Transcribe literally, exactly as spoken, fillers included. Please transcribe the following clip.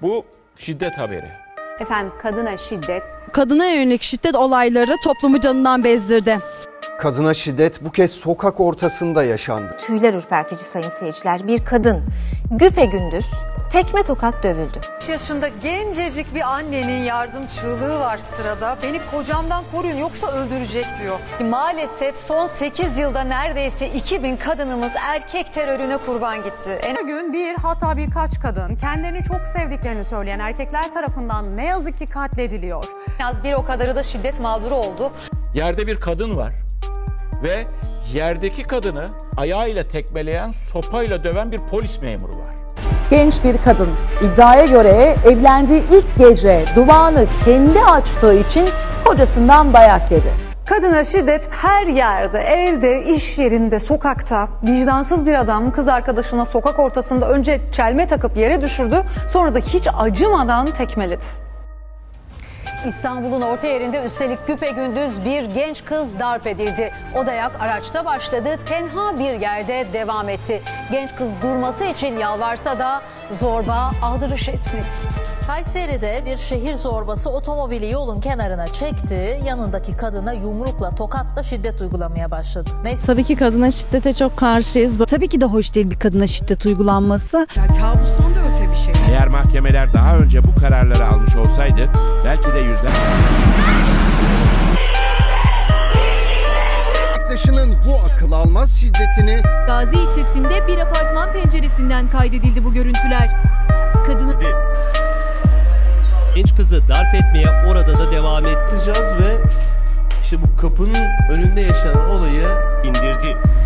Bu şiddet haberi. Efendim kadına şiddet. Kadına yönelik şiddet olayları toplumu canından bezdirdi. Kadına şiddet bu kez sokak ortasında yaşandı. Tüyler ürpertici sayın seyirciler. Bir kadın güpegündüz tekme tokat dövüldü. beş yaşında gencecik bir annenin yardım çığlığı var sırada. Beni kocamdan koruyun yoksa öldürecek diyor. Maalesef son sekiz yılda neredeyse iki bin kadınımız erkek terörüne kurban gitti. En... Her gün bir hatta birkaç kadın kendilerini çok sevdiklerini söyleyen erkekler tarafından ne yazık ki katlediliyor. az bir o kadarı da şiddet mağduru oldu. Yerde bir kadın var ve yerdeki kadını ayağıyla tekmeleyen, sopayla döven bir polis memuru var. Genç bir kadın iddiaya göre evlendiği ilk gece duvağını kendi açtığı için kocasından dayak yedi. Kadına şiddet her yerde, evde, iş yerinde, sokakta. Vicdansız bir adam kız arkadaşına sokak ortasında önce çelme takıp yere düşürdü, sonra da hiç acımadan tekmeledi. İstanbul'un orta yerinde üstelik güpegündüz bir genç kız darp edildi. O dayak araçta başladı, tenha bir yerde devam etti. Genç kız durması için yalvarsa da zorba aldırış etmedi. Kayseri'de bir şehir zorbası otomobili yolun kenarına çekti, yanındaki kadına yumrukla, tokatla şiddet uygulamaya başladı. Neyse. Tabii ki kadına şiddete çok karşıyız. Tabii ki de hoş değil bir kadına şiddet uygulanması. Ya kabustan da öte bir şey. Eğer mahkemeler daha önce bu kararları almış olsaydı belki de yüzler... Arkadaşının bu akıl almaz şiddetini... Gazi ilçesinde bir apartman penceresinden kaydedildi bu görüntüler. Kadını... Genç kızı darp etmeye orada da devam edeceğiz ve işte bu kapının önünde yaşanan olayı indirdi.